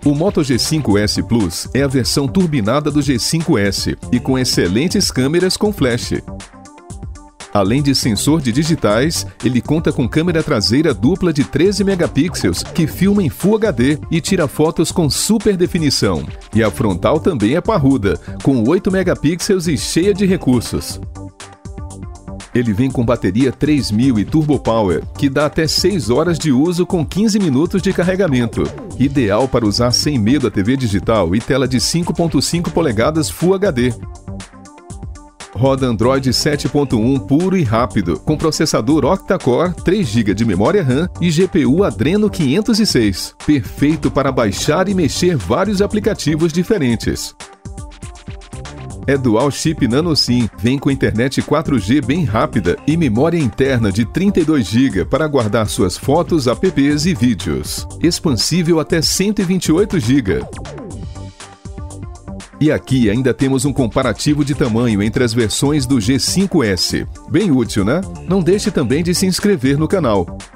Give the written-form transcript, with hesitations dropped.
O Moto G5S Plus é a versão turbinada do G5S e com excelentes câmeras com flash. Além de sensor de digitais, ele conta com câmera traseira dupla de 13 megapixels que filma em Full HD e tira fotos com super definição. E a frontal também é parruda, com 8 megapixels e cheia de recursos. Ele vem com bateria 3000 e Turbo Power, que dá até 6 horas de uso com 15 minutos de carregamento. Ideal para usar sem medo a TV digital e tela de 5.5 polegadas Full HD. Roda Android 7.1 puro e rápido, com processador octa-core, 3 GB de memória RAM e GPU Adreno 506. Perfeito para baixar e mexer vários aplicativos diferentes. É Dual Chip Nano SIM, vem com internet 4G bem rápida e memória interna de 32 GB para guardar suas fotos, apps e vídeos. Expansível até 128 GB. E aqui ainda temos um comparativo de tamanho entre as versões do G5S. Bem útil, né? Não deixe também de se inscrever no canal.